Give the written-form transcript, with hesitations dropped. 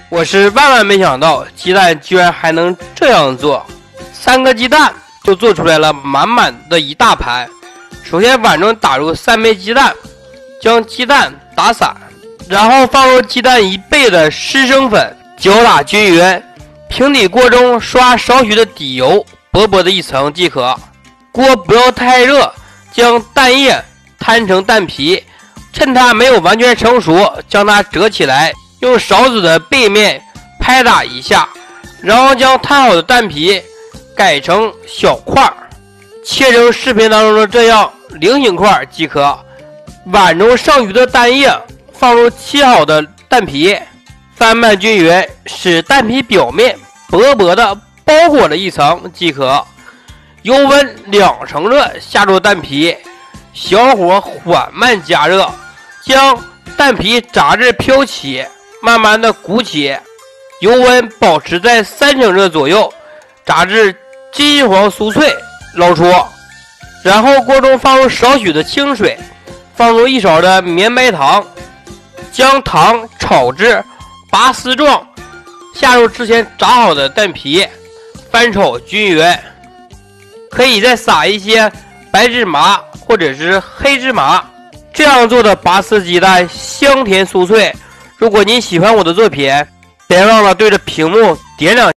我是万万没想到，鸡蛋居然还能这样做。3个鸡蛋就做出来了满满的一大盘。首先碗中打入3枚鸡蛋，将鸡蛋打散，然后放入鸡蛋1倍的湿生粉，搅打均匀。平底锅中刷少许的底油，薄薄的一层即可。锅不要太热，将蛋液摊成蛋皮，趁它没有完全成熟，将它折起来，用勺子的背面拍打一下，然后将摊好的蛋皮改成小块，切成视频当中的这样菱形块即可。碗中剩余的蛋液放入切好的蛋皮，翻拌均匀，使蛋皮表面薄薄的包裹了一层即可。油温2成热下入蛋皮，小火缓慢加热，将蛋皮炸至飘起，慢慢的鼓起，油温保持在3成热左右，炸至金黄酥脆，捞出。然后锅中放入少许的清水，放入1勺的绵白糖，将糖炒至拔丝状，下入之前炸好的蛋皮，翻炒均匀。可以再撒一些白芝麻或者是黑芝麻，这样做的拔丝鸡蛋香甜酥脆。如果您喜欢我的作品，别忘了对着屏幕点2